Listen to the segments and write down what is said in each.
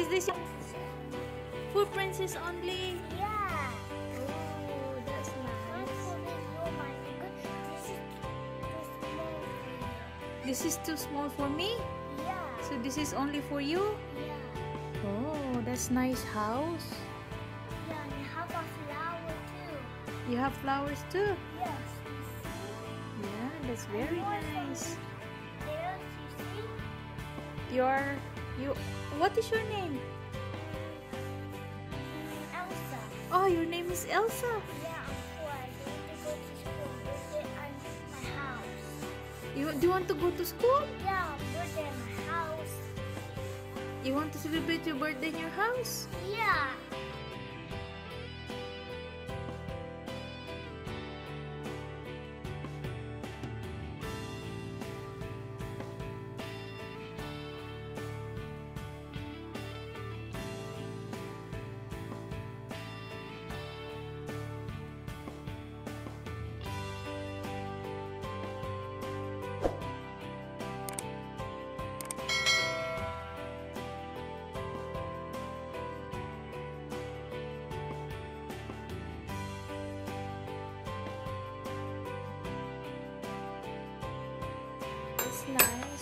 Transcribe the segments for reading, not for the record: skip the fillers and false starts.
Is this for princess only? Yeah. Oh, that's nice. This is too small for me? Yeah. So this is only for you? Yeah. Oh, that's nice house. Yeah, and you have a flower too. You have flowers too? Yes. Yeah, that's very nice. There, you see? What is your name? Elsa. Oh, your name is Elsa. Yeah, I'm poor. I need to go to school. Birthday at my house. Do you want to go to school? Yeah, birthday at my house. You want to celebrate your birthday in your house? Yeah. It's nice.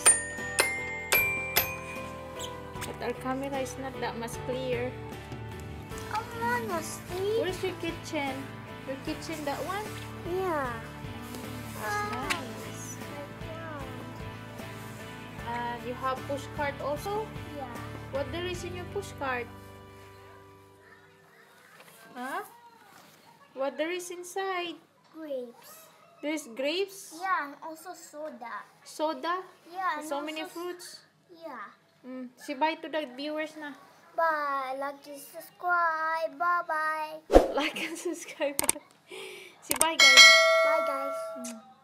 But our camera is not that much clear. Oh, Mama, see? Where's your kitchen? Your kitchen, that one? Yeah. Nice. And you have push cart also? Yeah. What there is in your push cart? Huh? What there is inside? Grapes. There's grapes? Yeah, and also soda. Soda? Yeah, and So many also fruits? Yeah. Say bye to the viewers na. Bye. Like and subscribe. Bye-bye. Like and subscribe. Say bye guys. Bye, guys.